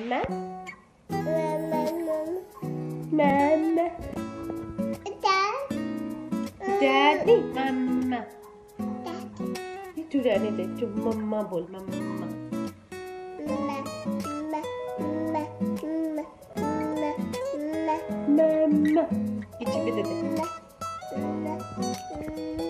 Mama. Mama. Daddy. Mama. Itu dah ni tu mama bol mama. Mama. Itu beda.